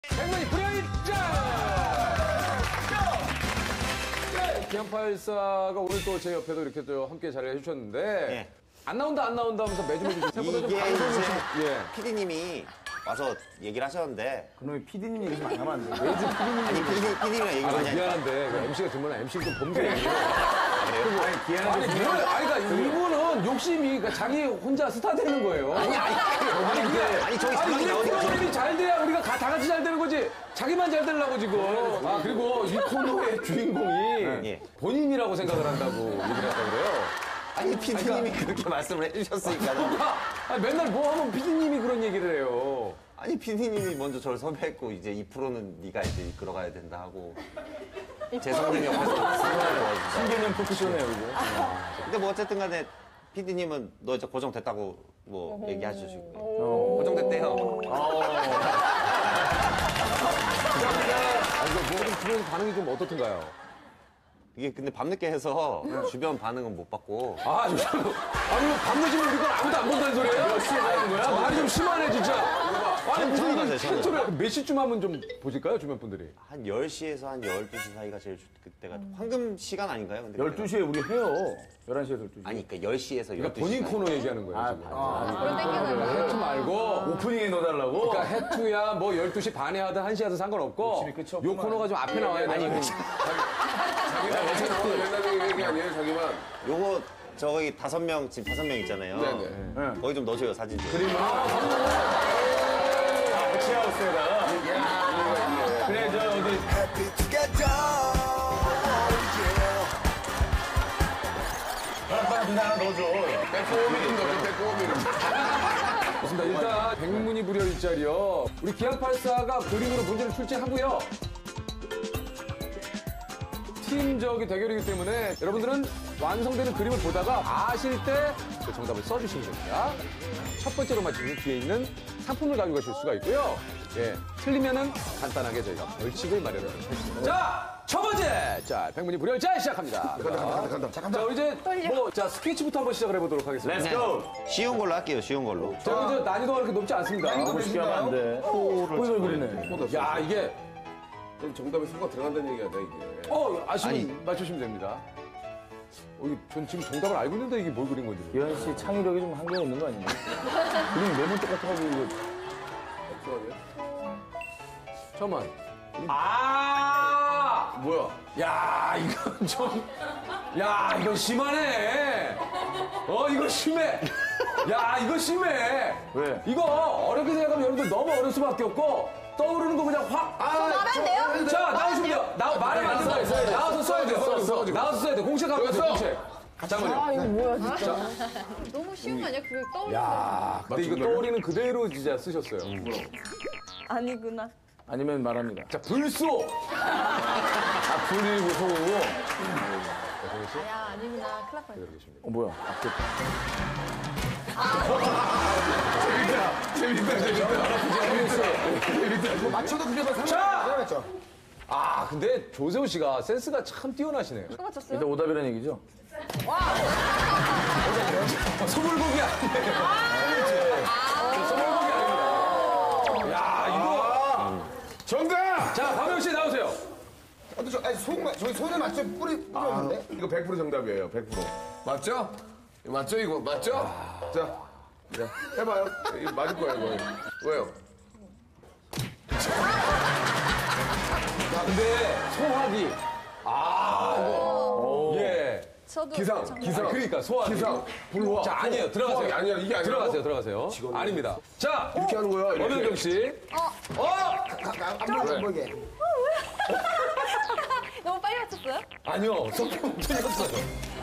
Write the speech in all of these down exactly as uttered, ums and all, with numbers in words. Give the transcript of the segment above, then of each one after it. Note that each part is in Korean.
백문이 불여일자! 기안팔십사가 오늘 또 제 옆에도 이렇게 또 함께 자리를 해주셨는데 예. 안 나온다 안 나온다 하면서 매주 매주 생각보다 좀 이게 방송이 이제 좀- 예. 피디님이 와서 얘기를 하셨는데 그놈이 피디님 얘기 좀 안 하면 안 돼. 매주 피디님 아니 피디, 피디님이랑 얘기를 아, 많이 하니까 미안한데 그 엠씨가 정말 엠씨를 좀 범죄예요. 아니, 기한한테 아니, 뭘, 아니, 그러니까 이분은 욕심이, 그러니까 자기 혼자 스타 되는 거예요. 아니 아니 아니 그게 아니 저희 아니, 상황이 우리 나오니까 프로그램이 잘 돼야 우리가 가- 다 같이 잘 되는 거지. 자기만 잘 되려고 지금. 아, 그리고 이 코너의 주인공이 예. 본인이라고 생각을 한다고 얘기를 했다고 그래요. 아니 피디님이 그렇게 말씀을 해주셨으니까 아, 맨날 뭐 하면 피디님이 그런 얘기를 해요. 아니 피디님이 먼저 저를 섭외했고 이제 이 프로는 네가 이제 이끌어가야 된다 하고 재성님 옆에서 승관을 와주셨어요. 신개념 토크쇼네요, 이거. 근데 뭐 어쨌든 간에 피디님은 너 이제 고정됐다고 뭐 얘기하시고 고정됐대요. 아, 이거 뭐, 주변 반응이 좀 어떻던가요? 이게 근데 밤늦게 해서 주변 반응은 못 받고 아, 저, 아니, 뭐 밤늦으면 우리 걸 아무도 안 본다는 소리예요? 몇 시에 하는 거야? 말이 좀 심하네, 진짜. 아니, 무슨 저녁 이걸 하세요, 저녁. 캔토를 몇 시쯤 하면 좀 보실까요, 주변 분들이? 한 열 시에서 한 열두 시 사이가 제일 좋- 그때가 황금 시간 아닌가요? 근데 열두 시에 우리 해요. 열한 시에서 열두 시. 아니 그러니까 열 시에서 그러니까 열두 시 본인 코너 얘기하는 거예요, 지금. 그런 땡기는 거야. 해투 말고. 오프닝에 넣어달라고? 그러니까 해투야, 뭐 열두 시 반에 하든 한 시 하든 상관없고. 욕심이 끝이 요 없구만. 코너가 좀 앞에 나와야 돼. 아니, 자기가 어제 나오는 옛날 얘기 아니에요, 자기만. 요거 저기 다섯 명 지금 다섯 명 있잖아요. 네네. 거기 좀 넣어줘요 사진 좀. 치아우스에다가. 그래, 저, 어디. 빨리 하나 넣어줘. 백호미 좀 넣어줘, 백호미를. 좋습니다. 일단 백문이 불여일자리요. 우리 기안팔십사가 그림으로 문제를 출제하고요. 팀적인 대결이기 때문에 여러분들은 완성되는 그림을 보다가 아실 때 그 정답을 써주시면 됩니다. 첫 번째로 맞히면 뒤에 있는 상품을 가지고 가실 수가 있고요. 예, 틀리면은 간단하게 저희가 벌칙을 마련하도록 하겠습니다. 자, 첫 번째! 자, 백문이 불여일자 시작합니다. 간다, 간다, 간다, 간다. 자, 이제 뭐, 자, 스케치부터 한번 시작을 해보도록 하겠습니다. Let's go! 쉬운 걸로 할게요. 쉬운 걸로. 자, 이제 난이도가 그렇게 높지 않습니다. 너무 쉽게 하면 안 돼. 호를 그리네. 야, 이게 그럼 정답에 소가 들어간다는 얘기 아니야, 이게. 어, 아시면 맞추시면 됩니다. 어, 이거 전 지금 정답을 알고 있는데 이게 뭘 그린 건지. 기현 씨 창의력이 좀 한계가 있는 거 아니에요? 그림 매번 똑같아가지고 이거. 잠깐만. 아! 뭐야? 야, 이건 좀. 야, 이거 심하네. 어, 이거 심해. 야, 이거 심해. 왜? 이거 어렵게 생각하면 여러분들 너무 어려울 수밖에 없고 떠오르는 거 그냥 확. 아, 말하면 돼요? 자, 나오시면 돼요. 나, 말을 안 써야 돼, 써야 돼. 나와서 써야 돼요. 써야 돼, 써야 돼. 나와서 써야 돼. 공책 갖고 여기 와서 써. 공책. 잠깐만요. 아, 이거 뭐야, 진짜. 너무 쉬운 거 아니야? 그게 떠오르는 거. 야, 근데 이거 떠오르는 그대로 진짜 쓰셨어요. 아니구나. 아니면 말합니다. 자, 불소. 아, 불리고 소고고. 야, 아니구나. 큰일 날 뻔했네. 어, 뭐야. 앞에. 재밌다, 재밌다. 맞춰도 그게 자! 아, 근데 조세호 씨가 센스가 참 뛰어나시네요. 또 맞췄어요? 일단 오답이라는 얘기죠? 소불고기 아니에요. 저 소불고기 아닙니다. 야, 이거. 정답! 자, 박명 씨 나오세요. 아, 저, 아니, 속, 저희 손에 맞춰 뿌리, 뿌렸는데? 이거 백 퍼센트 정답이에요, 백 퍼센트. 맞죠? 이거 맞죠, 이거? 맞죠? 자, 자, 해봐요. 이거 맞을 거예요, 이거. 왜요? 야, 근데 소화기. 아, 이거. 예. 저도. 기상, 정말- 기상. 아, 그러니까 소화기. 기상, 불화. 자, 아니에요. 들어가세요. 소화기 아니야, 이게 아니라고? 들어가세요, 들어가세요. 아닙니다. 자, 이렇게 하는 거야, 이렇게. 엄현경 씨. 어! 안 보게, 안 보게. 너무 빨리 맞췄어요? 아니요, 소품 틀렸어요.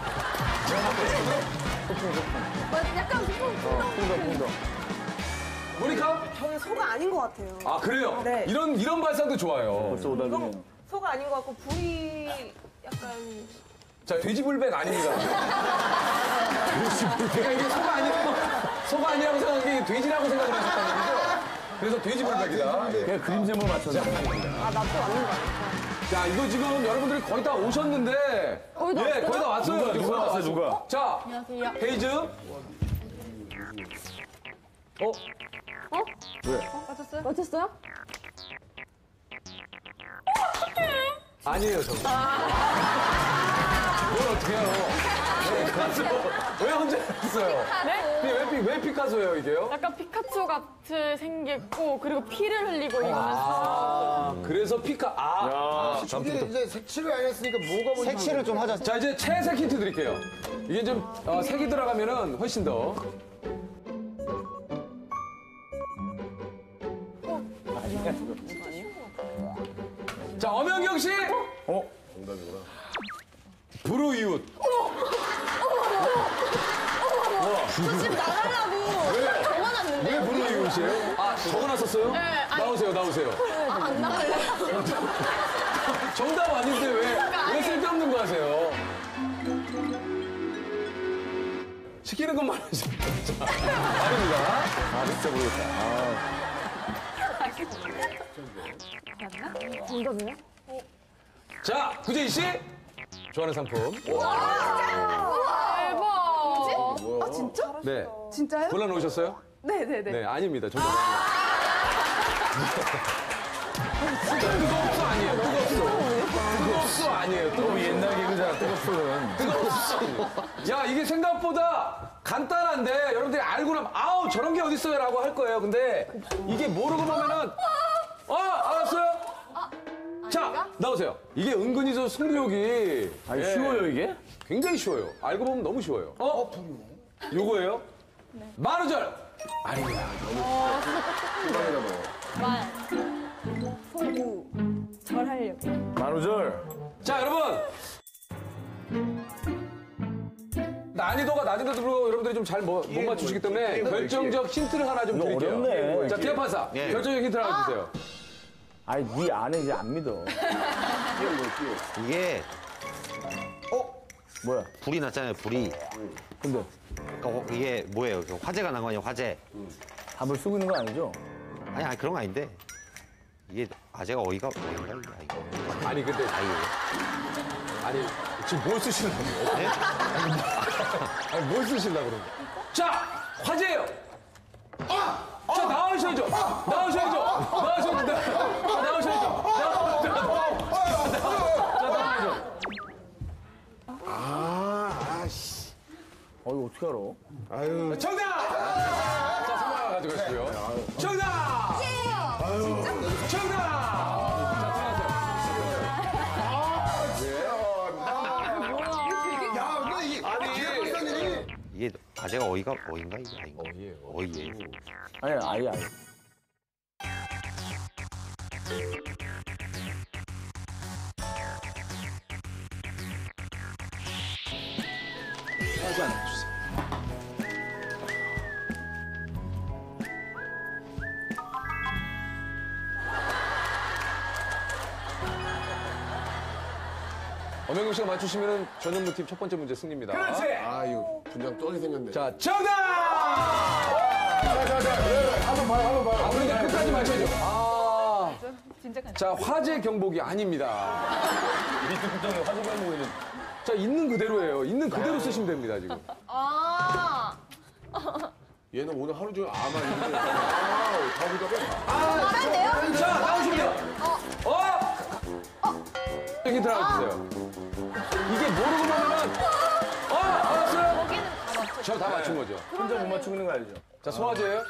뭐, 약간 소품. 풍덩, 풍덩. 모니카? 저는 소가 아닌 것 같아요. 아, 그래요? 네. 이런, 이런 발상도 좋아요. 벌써 오답이네요. 이건 소가 아닌 것 같고 불이 약간 자, 돼지불백 아닙니다. 돼지불백. 그러니까 이게 소가 아니라고, 소가 아니라고 생각한 게 돼지라고 생각을 하셨다는 얘기죠? 그래서 돼지불백이다. 예. 그냥 그림 제목을 맞췄네. 아, 나 또 맞는 거 아니야? 자, 이거 지금 여러분들이 거의 다 오셨는데. 거의 다 예, 왔어요? 거의 다 왔어요. 누가, 지금 누가 거의 다 왔어요, 누가? 자, 안녕하세요. 페이즈. 어? 맞췄어요? 맞췄어요? 아니에요, 정답. 뭘 어떻게 해요? 왜 피카소? 왜 혼자 했어요? 네? 왜, 피, 왜 피카소예요, 이게요? 약간 피카츄 같이 생겼고 그리고 피를 흘리고 이러면서 아, 그래서 피카, 아. 이게 이제 색칠을 안 했으니까 뭐가 뭔지 색칠을 좀 하자. 자, 이제 채색 힌트 드릴게요. 이게 좀, 어, 색이 들어가면은 훨씬 더. 자, 엄연경 씨! 어? 불우이웃. 지금 나가려고 적어놨는데. 왜 불우이웃이에요? 아, 적어놨었어요? 네, 아니- 나오세요, 나오세요. 아, 안 나갈래. 정답 아닌데 왜, 왜 쓸데없는 거 하세요? 시키는 것만 하시죠. 자, 아닙니다. 아, 진짜 모르겠다. 아, 정답이요? 자, 구재희 씨. 좋아하는 상품. 대박. 아, 진짜? 네. 진짜요? 골라놓으셨어요? 네네네. 네, 아닙니다. 정답 아니에요. 뜨거웠어 아니에요. 뜨거웠어. 뜨거웠어 아니에요. 뜨거워. 옛날 개그잖아, 뜨겁소는. 뜨거웠어. 야, 이게 생각보다 간단한데 여러분들이 알고 나면 아우 저런 게 어딨어요 라고 할 거예요. 근데 이게 모르고 보면은 어 알았어요? 자 나오세요. 이게 은근히 저 승부욕이 아니, 예, 쉬워요, 이게? 굉장히 쉬워요. 알고 보면 너무 쉬워요. 어? 요거예요? 만우절 아닙니다. 말. 소구. 절하려고. 만우절. 자 여러분 난이도가 낮은데도 불구하고 여러분들이 좀 잘 못 맞추시기 때문에 결정적 힌트를 하나 좀 이거 드릴게요. 어렵네. 자 기합판사 예. 결정적 힌트를 하나 주세요. 아니, 네 안에 이제 안 믿어. 이게 뭐야? 불이 났잖아요, 불이. 근데 그러니까 이게 뭐예요? 그 화재가 난 거 아니에요, 화재. 답을 쓰고 있는 거 아니죠? 아니, 아니, 그런 거 아닌데. 이게 아재가 어이가, 어이가, 이거. 아니 근데 아이고. 아니 지금 뭘 쓰시려고요? 네? 아니 뭘 쓰시려고 그러는 거예요? 자 화제예요. 자 나오셔야죠. 나오셔야죠. 나오셔야죠. 나- 나오셔야죠. 나- 자 나오셔야죠. 아, 아씨. 어, 이거 어떻게 알아? 아유. 정답. 자 선물 하나 가지고 가시고요. 정답. 정답. 야, 너 이게 아니 이게 아재가 어이가, 어인가? 이거 아닌가? 어이예요. 어이예요. 아니, 아예 아예. 하지 않아 주세요. 엄영경 씨가 맞추시면 전현무팀 첫 번째 문제 승리입니다. 그렇지. 아유, 분장 떡이 생겼네. 자, 정답! 자, 자, 자. 한번 봐요, 한번 봐요. 아, 그러니까 끝까지 맞춰야죠. 아. 진짜 간 자, 화재 경보기 아닙니다. 리트부터는 화재 경보에는 자, 있는 그대로예요. 있는 그대로 쓰시면 됩니다, 지금. 아. 얘는 오늘 하루 종일 아마 이렇게. 아우, 다 보다가. 말한대요? 자, 나오십니다. 어? 힌트 하나 주세요. 이게 모르고 보면은, 어? 알았어요? 거기는 다 맞춰. 저 다 맞춘 거죠. 혼자 못 맞추고 있는 거 알죠? 자, 소화제예요?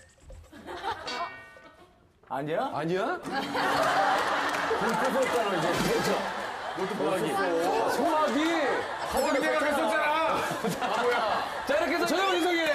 아니야? 아니야? 불끄었잖아 이제. 그렇죠. 너도 뭐하기? 소화기! 거기 내가 그랬었잖아. 자, 이렇게 해서 전현무 인성이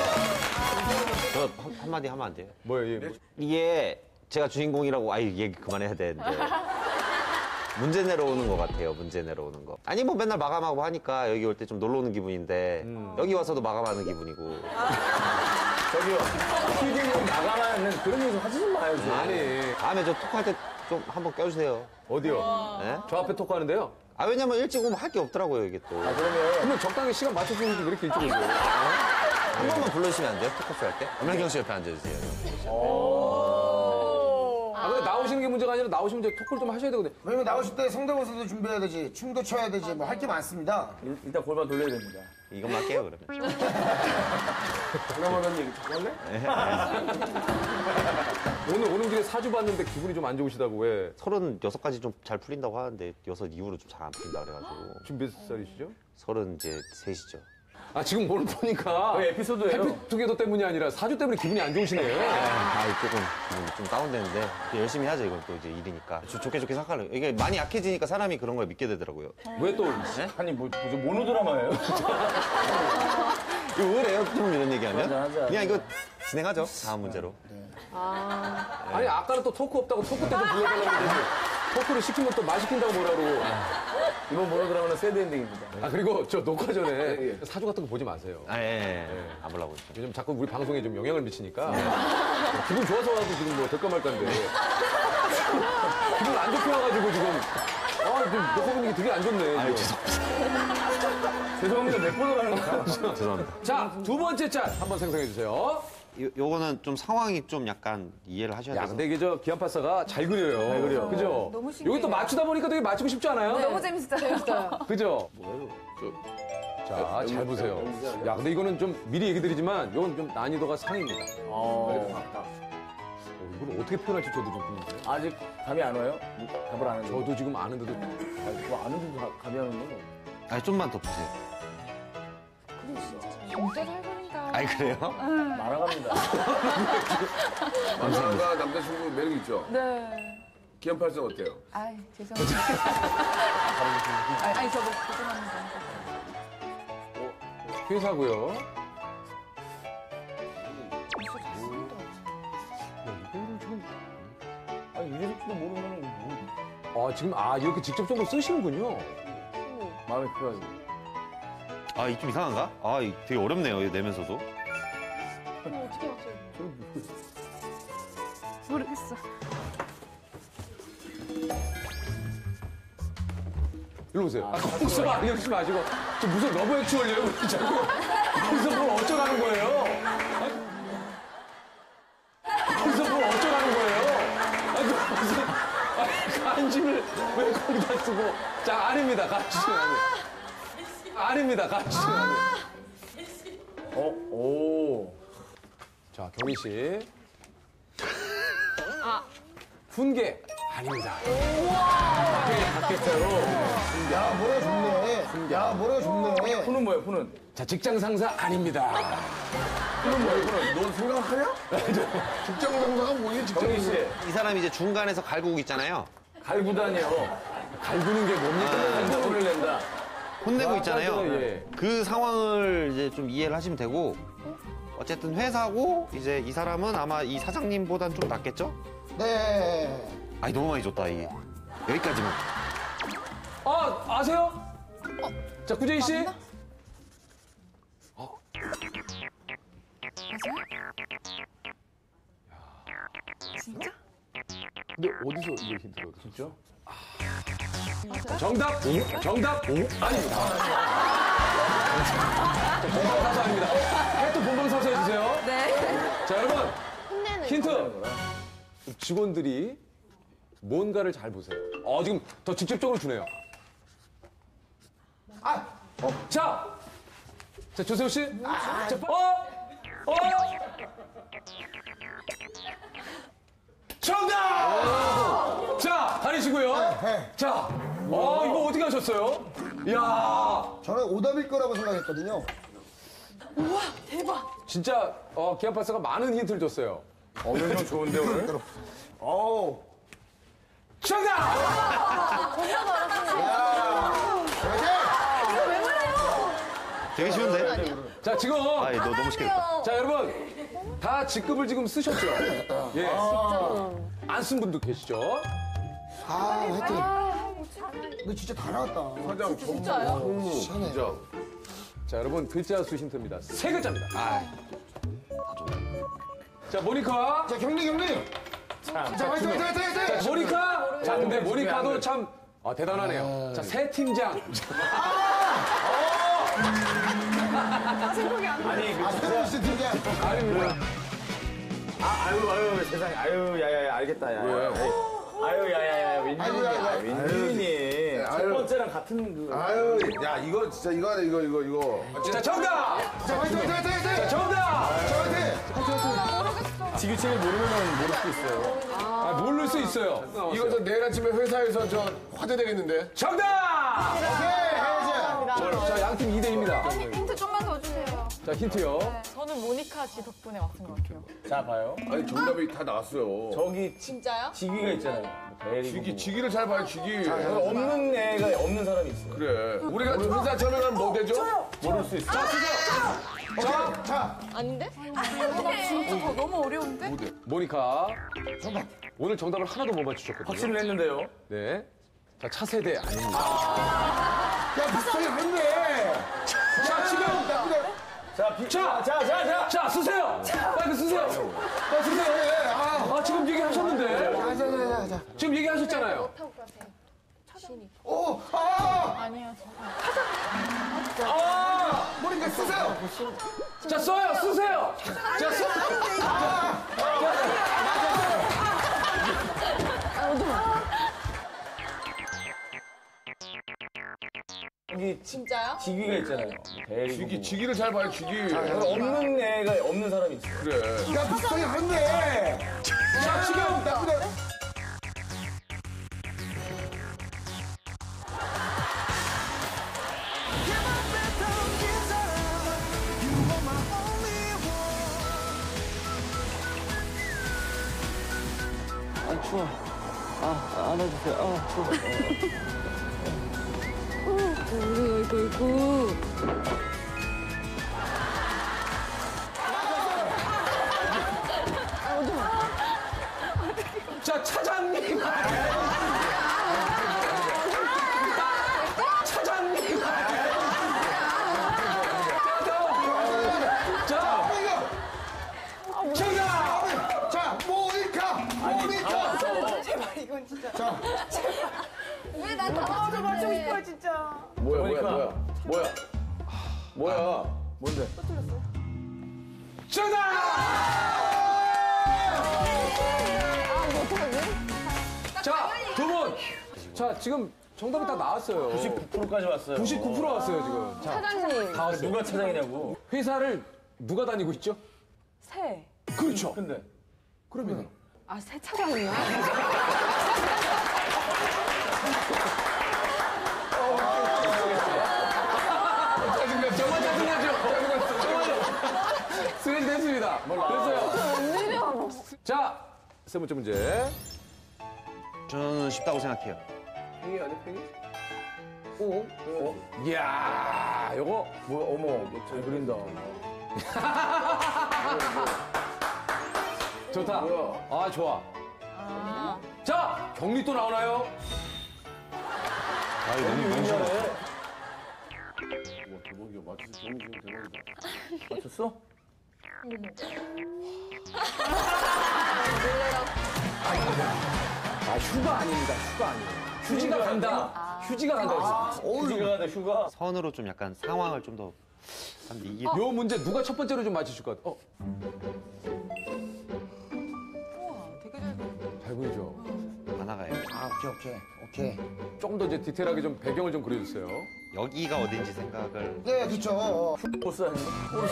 저 한, 한마디 하면 안 돼요? 뭐예요, 얘? 이게 제가 주인공이라고, 아이, 얘기 그만해야 되는데. 문제 내려오는 것 같아요, 문제 내려오는 거. 아니, 뭐 맨날 마감하고 하니까 여기 올 때 좀 놀러 오는 기분인데, 여기 와서도 마감하는 기분이고. 저기요. 피디님 나가면 그런 얘기 하지 좀 마요, 좀. 아니, 다음에 저 톡할 때 좀 한번 껴주세요. 어디요? 네? 저 앞에 토크하는데요? 아, 왜냐면 일찍 오면 할 게 없더라고요, 이게 또. 아, 그러면 그러면 적당히 시간 맞춰주는데 왜 이렇게 일찍 오세요? 한 번만 불러주시면 안 돼요? 토크쇼 할 때? 엄연경 씨 옆에 앉아주세요. 아, 근데 나오시는 게 문제가 아니라 나오시면 이제 토크를 좀 하셔야 되거든요. 왜냐면 나오실 때 성대모사도 준비해야 되지, 춤도 춰야 되지, 뭐 할 게 많습니다. 일- 일단 골반 돌려야 됩니다. 이것만 할게요, 그러면. 그나마는 얘기 자꾸 할래? 오늘 오는 길에 사주 봤는데 기분이 좀 안 좋으시다고 왜? 서른여섯 가지 좀 잘 풀린다고 하는데 여섯 이후로 좀 잘 안 풀린다 그래가지고 지금 몇 살이시죠? 서른 이제 셋이죠. 아 지금 오늘 보니까 그 에피소드예요. 해피투게더 때문이 아니라 사주 때문에 기분이 안 좋으시네요. 아, 조금 기분이 좀 다운되는데 열심히 하죠. 이건 또 이제 일이니까. 조- 좋게 좋게 생각하려. 이게 많이 약해지니까 사람이 그런 걸 믿게 되더라고요. 왜 또? 아니 뭐, 뭐 모노드라마예요? 이거 의외래요? 좀 이런 얘기하면? 하자, 하자. 그냥 이거 진행하죠. 다음 문제로. 아니 아까는 또 토크 없다고 토크 때 좀 불러달라고 했는데 토크를 시키면 또 말 시킨다고 뭐라고. 이번 모노드라마는 새드 엔딩입니다. 아 그리고 저 녹화 전에 사주 같은 거 보지 마세요. 아, 예, 예. 안 보려고 했죠. 요즘 자꾸 우리 방송에 좀 영향을 미치니까 기분 좋아서 와도 지금 뭐 될까 말까인데 기분 안 좋게 와가지고 지금 아 지금 녹화 분위기 되게 안 좋네. 아유, 지금. 죄송합니다. 몇 번을 하는 거야? 죄송합니다. 자, 두 번째 짤 한번 생성해 주세요. 요, 요거는 좀 상황이 좀 약간 이해를 하셔야 야, 돼서. 근데 이게 저 기안파사가 잘 그려요. 잘 그려. 그죠? 너무 신기해요. 여기 또 맞추다 보니까 되게 맞추고 싶지 않아요? 너무 재밌어요. 재밌어요. 그죠? 자, 잘 보세요. 야, 근데 이거는 좀 미리 얘기 드리지만 이건 좀 난이도가 상입니다. 어, 어, 이걸 어떻게 표현할지 저도 좀 궁금해요. 아직 감이 안 와요? 답을 안 하는데. 저도 지금 아는데도 뭐 아는데도 가- 감이 안 오는 건 아니, 좀만 더 보세요. 진짜 잘 그린다. 아니, 그래요? 말아갑니다. 만화가 남자친구 매력 있죠? 네. 기안팔사 어때요? 아이, 죄송합니다. 아니, 아니, 저도 죄송합니다. 회사고요. 아니 이래서도 모르면 뭐 아, 지금 아, 이렇게 직접적으로 쓰시는군요. 마음에 들어가지. 아, 이 좀 이상한가? 아, 이 되게 어렵네요. 이거 내면서도. 어떻게 맞춰요? 모르겠어. 일로 오세요. 아, 거기서 알려주지 마시고. 저 무슨 러브 액츄얼이에요? 왜 자꾸 거기서 뭘 어쩌라는 거예요? 아, 거기서 뭘 어쩌라는 거예요? 아니, 무슨 아, 간지를 왜 거기다 쓰고. 자, 아닙니다. 간지는 아니에요. 아닙니다. 간지는 아니에요. 어, 오. 자, 경희 씨. 훈계 아닙니다. 갓게자로. 야, 머리가 좋네. 야, 머리가 좋네. 푸는 뭐예요, 푸는? 자, 직장 상사 아닙니다. 그럼 뭐야, 이거는? 넌 생각하냐? 직장 상사가 뭐야, 직장 정희 상사? 씨, 이 사람이 이제 중간에서 갈구고 있잖아요. 갈구다니요. 갈구는 게 뭡니까? 혼을 낸다. 혼내고 아, 있잖아요. 예. 그 상황을 이제 좀 이해를 하시면 되고 어쨌든 회사고 이제 이 사람은 아마 이 사장님보단 좀 낫겠죠? 네. 아니 너무 많이 줬다 이게. 여기까지만. 아, 아세요? 자, 구재희 씨. 진짜? 근데 어디서 이게 힌트를 얻으셨죠? 정답! 정답! 아닙니다. 자, 본방사수 아닙니다. 해또 본방사수 해주세요. 네. 자, 여러분. 혼내는 힌트. 직원들이 뭔가를 잘 보세요. 어, 지금 더 직접적으로 주네요. 아! 어, 자! 자, 조세호 씨. 자, 어! 어! 정답! 자, 가리시고요. 자, 어, 이거 어떻게 하셨어요? 이야, 저는 오답일 거라고 생각했거든요. 진짜, 어, 기안팔사가 많은 힌트를 줬어요. 어, 면접 좋은데, 오늘? 어우. 정답! 되게 쉬운데? 자, 지금. 아니 너 너무 쉽겠다. 자, 여러분. 다 직급을 지금 쓰셨죠? 예. 안 쓴 분도 계시죠? 아, 하여튼. 너 진짜 다 나왔다. 사장, 진짜요? 전무, 진짜. 자, 여러분. 글자 수 힌트입니다. 세 글자입니다. 자, 모니카. 자, 경리, 경리. 자, 화이팅, 화이팅, 화이팅, 화이팅. 자, 모니카. 자, 근데 모니카도 참 아, 대단하네요. 자, 새 팀장. 아니, 그 아, 새로운 씨 팀장. 아닙니다. 아, 아유, 아유, 세상에. 아유, 야야야, 알겠다, 야. 왜? 아유, 야야야, 아유, 야, 야. 윈윈이. 윈윈이. 첫 번째랑 콩이랑 같은 그. 아유, 야, 이거 진짜 이거 하네, 이거, 이거, 이거. 자, 정답! 자, 화이팅, 화이팅, 화이팅, 화이팅! 정답! 자, 화이팅! 지규책을 모르면 모를 수도 있어요. 아, 모를 수 있어요. 이거 저 내일 아침에 회사에서 저 화제되겠는데? 정답! 해야지. 자, 양팀 이 대입니다. 힌트 좀만 더 주세요. 자, 힌트요. 저는 모니카 씨 덕분에 맞춘 것 같아요. 자, 봐요. 아니, 정답이 다 나왔어요. 저기 진짜요? 지기가 있잖아요. 대리고. 쥐기, 쥐기를 잘 봐요, 쥐기. 없는 애가 없는 사람이 있어요. 그래. 우리가 회사 처음에 가면 뭐 되죠? 모를 수 있어요. 자, 자, 아닌데? 나 진짜 더 너무 어려운데? 모니카. 정답. 오늘 정답을 하나도 못 맞추셨거든요. 확신을 했는데요. 네. 자, 차세대 아닙니다. 야, 비슷하게 했네. 자, 지금. 자, 비, 자, 자, 자, 자. 자, 쓰세요. 빨리 쓰세요. 빨리 쓰세요. 아, 지금 얘기하셨는데. 자, 자, 자, 자. 지금 얘기하셨잖아요. 오, 아! 아니요, 저. 아! 머리 이제 쓰세요. 자, 써요. 쓰세요. 자, 써. 여기 진짜요? 지기가 있잖아요. 대리고. 쥐기, 쥐기를 잘 봐요, 쥐기. 없는 애가 없는 사람이 있어요. 그래. 야, 비슷하게 했네. 자, 지금. 나쁘네. 아, 추워. 아, 안아주세요. 아, 추워. 이거, 이거, 이거. 자, 차장님. 차장님. 자, 정답! 자, 모니카! 모니카! 제발, 이건 진짜. 왜난 다 맞추고 싶어요, 진짜. 뭐야, 뭐야, 그러니까. 뭐야. 뭐야. 뭐야. 뭔데? 정답! 자, 두 분. 자, 지금 정답이 다 나왔어요. 구십구 퍼센트까지 왔어요. 구십구 퍼센트 왔어요, 지금. 자, 사장님. 다 왔어요. 누가 차장이냐고. 회사를 누가 다니고 있죠? 새. 그렇죠. 근데. 그러면 아, 새 차장이요? 짜증나. 정말 짜증나죠? 정말. 스트레스 됐습니다. 됐어요. 자, 세 번째 문제. 저는 쉽다고 생각해요. 팽이 아니야, 팽이? 오. 이야, 요거. 뭐야, 어머, 잘 그린다. 좋다. 아, 좋아. 자, 경리 또 나오나요? 아, 이거 너무 잘해. 와, 대박이야. 맞추지, 정리 좀 대박이다. 맞췄어? 아, 휴가 아닙니다. 휴가 아니에요. 휴지가 간다. 휴지가 간다. 그랬어. 휴가 가다, 휴가. 선으로 좀 약간 상황을 좀 더. 이게 요 문제 누가 첫 번째로 좀 맞추실 것 같아요? 어, 우와, 되게 잘 그린다. 잘 보이죠? 하나가요. 아, 오케이, 오케이. 오케이. 조금 더 이제 디테일하게 좀 배경을 좀 그려주세요. 여기가 어딘지 생각을. 네, 그쵸. 보스 아니야?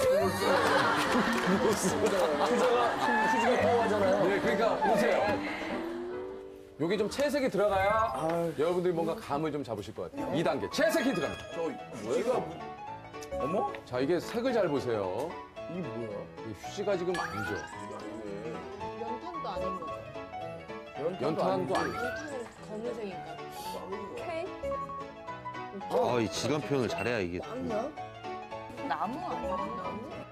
보스. 휴자가, 휴지가 또 하잖아요. 예, 그러니까 보세요. 요게 좀 채색이 들어가야 여러분들이 뭔가 감을 좀 잡으실 것 같아요. 이 단계. 채색이 들어갑니다. 쥐가 어머? 자, 이게 색을 잘 보세요. 이게 뭐야? 이 휴지가 지금 아니죠. 연탄도 아닌 거죠. 연탄도 아니죠. 연탄은 검은색인가? K? 아, 이 질감 표현을 잘해야 이게. 아니야? 나무 아니야?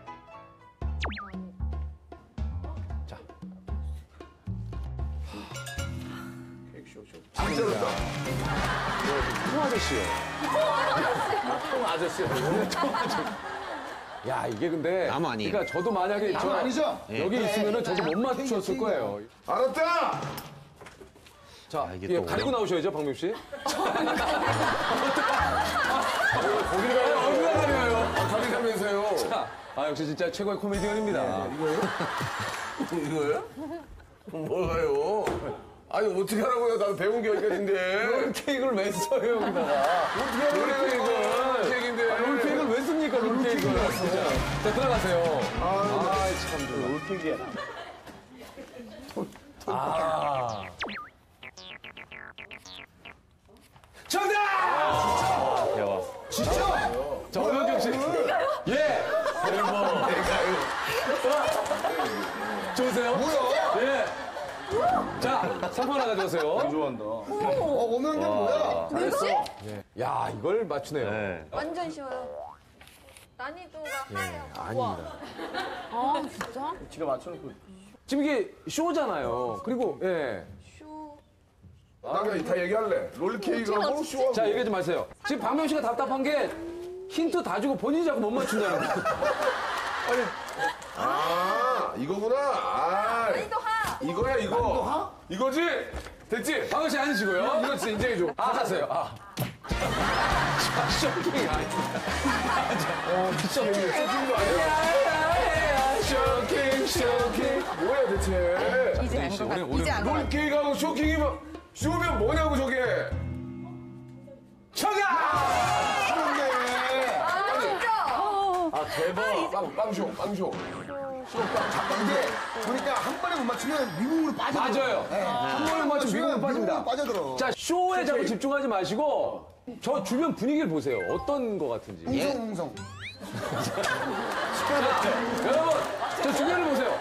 자, 진짜 어렵다. 통 아저씨요. 통 아저씨야. 야, 이게 근데. 나무 아니에요. 그러니까 저도 만약에 나무 저 아니죠? 여기 있으면은 저도 못 맞췄을 거예요. 알았다! 자, 아, 이게 이게 또 가리고 어려워. 나오셔야죠, 박명 씨. 거기를 가요? 어디가 가려요? 아, 가리자면서요. 자, 아, 역시 진짜 최고의 코미디언입니다. 이거예요? 이거예요? 뭐가요? 아니, 어떻게 하라고요? 나도 배운 게 여기까지인데. 케이크를 왜 써요, 여기다가? 어떻게 하라고요, 이거? 케이크인데. 아, 롤케이크를 왜 씁니까, 롤케이크를. 진짜. 자, 들어가세요. 아, 참. 롤케이크야. 아. 정답! 대박. 자, 엄영경 씨. 예. 좋으세요? 뭐야? 예. 자, 상품 하나 가져오세요. 좋아한다. 어, 오명경 뭐야? 야, 이걸 맞추네요. 네. 완전 쉬워요. 난이도가 하요. 아닙니다. 아, 진짜? 지가 맞춰놓고. 지금 이게 쇼잖아요. 그리고, 예. 쇼. 나 그냥 다 얘기할래. 롤케이크하고 쇼하고. 자, 얘기하지 마세요. 지금 박명 씨가 답답한 게 힌트 다 주고 본인이 자꾸 못 맞춘다는 거. 아, 이거구나. 아, 난이도 하. 이거야, 이거. 이거지? 됐지? 박명 씨 아니시고요. 이거 진짜 인정해줘. 아, 하세요. 아. 자, 쇼킹이 아닙니다. 어, 쇼킹. 쇼킹도 아니야. 쇼킹, 쇼킹. 뭐야, 대체? 이제 씨, 안것 우리, 같아. 우리 이제 안것 같아. 롤케이크하고 쇼킹이면, 쇼면 뭐냐고, 저게. 정답! 아, 진짜. 아, 대박. 빵, 빵쇼, 빵쇼. 근데 보니까 한 번에 못 맞추면 미국으로 빠져. 맞아요. 한 번에 맞추면 미국으로 빠집니다. 빠져들어. 자, 쇼에 자꾸 집중하지 마시고 저 주변 분위기를 보세요. 어떤 것 같은지. 웅성웅성. 자, 여러분, 저 주변을 보세요.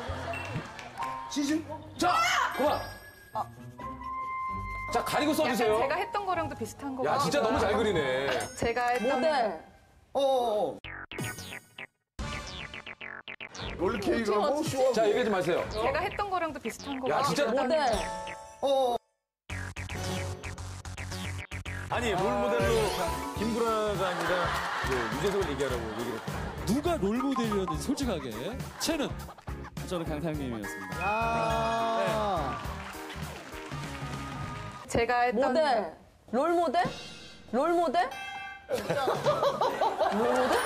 시즌? 자, 그만. 자, 가리고 써주세요. 약간 제가 했던 거랑도 비슷한 거 야, 같아요. 진짜 너무 잘 그리네. 제가 했던 모델. 어어어. 롤케이크하고 쇼하고. 자, 얘기하지 마세요. 제가 했던 거랑도 비슷한 거 야, 같아요. 진짜 모델. 어어. 아니, 롤모델로 김구라가 아니라 그 유재석을 얘기하라고 얘기를 했다. 누가 롤모델이었는지 솔직하게 쟤는 저는 강상님이었습니다. 제가 했던 모델. 롤 모델? 롤 모델? 롤 모델?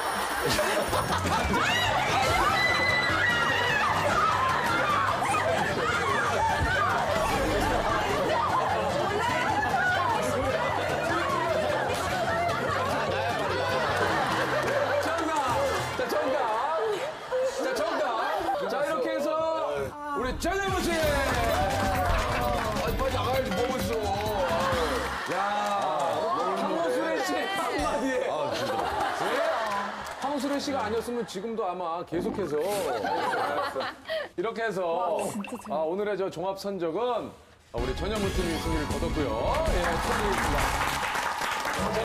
정답! 자, 정답! 자, 정답! 자, 이렇게 해서 우리 전현무 씨! 아니, 빨리 나가야지, 뭐 있어. 야, 황호수래 씨 한마디에. 네? 황호수래 씨가 아니었으면 지금도 아마 계속해서. 이렇게 해서 아, 오늘의 저 종합 선적은 우리 전현무 팀이 승리를 거뒀고요. 예, 승리입니다.